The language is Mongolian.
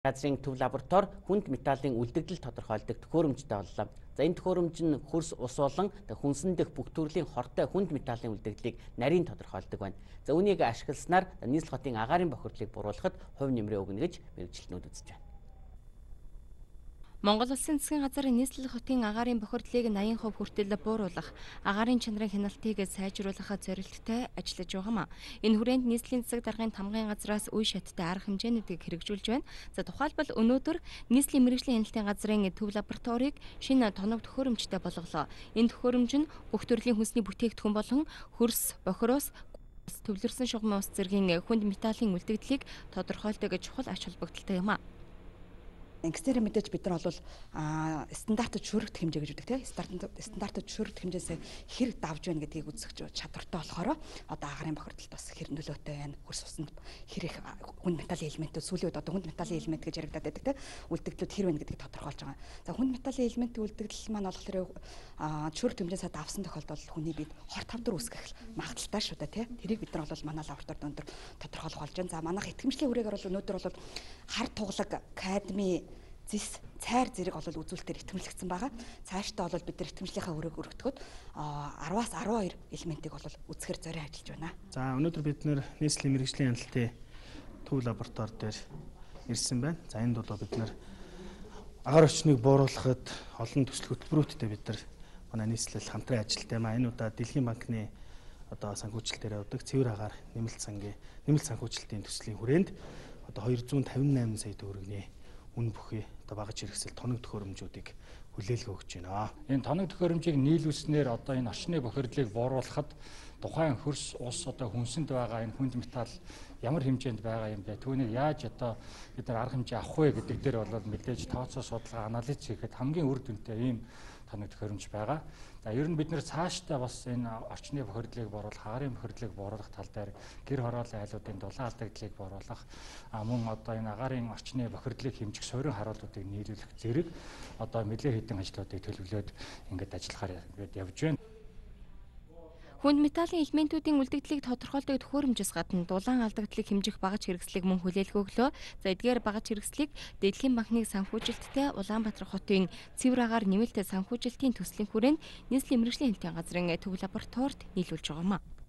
Газрын төв лаборатори хүнд металлын үлдэгдэл тодорхойлдог төхөөрөмжтэй боллоо. За энэ төхөөрөмж нь хөрс ус болон хүнсэн дэх бүх төрлийн хортой хүнд металлын үлдэгдлийг нарийн тодорхойлдог байна. За үүнийг ашигласнаар нийслэл хотын агаарын бохирдлыг буруулахад хувь нэмрээ өгнө гэж мэргэжилтнүүд үзэж байна. Монгол Улсын засгийн газар нийслэл хотын агаарын бохирдлыг 80% хүртэл бууруулах, агаарын чанарын хяналтыг сайжруулахад зорилттой ажиллаж байгаамаа. Энэ хүрээнд нийслэлийн засаг даргын тамгын газраас үе шаттай арга хэмжээнүүдийг хэрэгжүүлж байна. За тухайлбал өнөөдөр нийслэлийн мэргэжлийн хяналтын газрын төв лабораторийг шинэ тоног төхөөрөмжтэй болголоо. Энэ төхөөрөмж нь бүх төрлийн хүнсний бүтээгдэхүүн болон хөрс, бохироос төвлөрсөн шугамын ус зэргийн хүнд металлын үлдэгдлийг тодорхойлдог чухал ач холбогдолтой юм а. Экстер мэдээж бид нар бол стандартад шүүрэгдэх хэмжээ гэж үүдэг тийм стандартад шүүрэгдэх хэмжээс хэрэг давж байна гэдгийг үзэх чадвартай болохоор одоо агаарын бохирдолд бас хэр нөлөөтэй байна. Хөрс усанд хэр их хүнд металлын элементүүд сүүлийн үед одоо хүнд металлын элемент гэж яригадаад байдаг тийм үлдэгдлүүд хэр байна гэдгийг тодорхойлж байгаа. За хүнд металлын элементийн үлдэгдэл маань болохоор шүүрэгдэх хэмжээс давсан тохиолдолд хүний биед хор тавдар үүсгэх магадaltaй шүү дээ тийм. Тэрийг бид нар бол манай лабораторид өндөр тодорхойлох болж байна. За манайх итгэмжлийн хүрээгээр бол өнөөдөр бол хар туглаг, кадми зис цайр зэрэг олол үзүүлэлтээр итгэмлэгдсэн байгаа. Цаашдаа бол бид нар итгэмжлийнхаа өрөөг өргөдгөхөд 10-аас 12 элементийг бол үзэхэр зорион ажиллаж байна. За өнөөдөр бид нэр нийслэлийн мэргэжлийн хяналтын төв лаборатори дээр ирсэн байна. За энд бол бид нар агаар орчныг бууруулахад олон төсөл хөтөлбөрүүдтэй бид нар манай нийслэл хамтран ажилттай маа. Энэ удаа Дэлхийн банкны одоо санхүүжилтээр явдаг цэвэр агаар нэмэлт санхүүжилтийн төслийн хүрээнд одоо 258 сая төгрөгийн үн бүхий одоо багаж хэрэгсэл тоног төхөөрөмжүүдийг хүлээлгэ өгч байна. Энэ тоног төхөөрөмжийг нийлүүлснээр одоо энэ орчны бохирдлыг бууруулахад тухайн хөрс ус одоо хүнсэнд байгаа энэ хүнд металл ямар хэмжээнд байгаа юм бэ? Түүнийг яаж одоо бид нар арга хэмжээ авах вэ гэдэг дээр бол мэдээж тооцоо судалгаа анализ хийхэд хамгийн үр дүнтэй ийм тоног төхөөрөмж байгаа. За ер нь бид нэр цаашдаа бас энэ орчны бохирдлыг бууруулах, агаарын бохирдлыг бууруулах тал дээр гэр хорооллын айлуудын дулаан алдагдлыг бууруулах, мөн одоо энэ агаарын орчны бохирдлыг хэмжих суурин харуулуудыг нийлүүлэх зэрэг одоо нэлээд хэдэн ажлуудыг төлөвлөөд ингээд ажиллахаар ингээд явж байна. Хүнд металлын элементүүдийн үлдэгдлийг тодорхойлдог төхөөрөмжөөс гадна дулаан алдагдлыг хэмжих багаж хэрэгслийг мөн хүлээлгэ өглөө. За эдгээр багаж хэрэгслийг Дэлхийн банкны санхүүжилттэй Улаанбаатар хотын цэвэр агаар нэмэлт санхүүжилтийн төслийн хүрээнд нийслэлийн мэргэжлийн хяналтын газрын төв лабораторид нийлүүлж байгаамаа.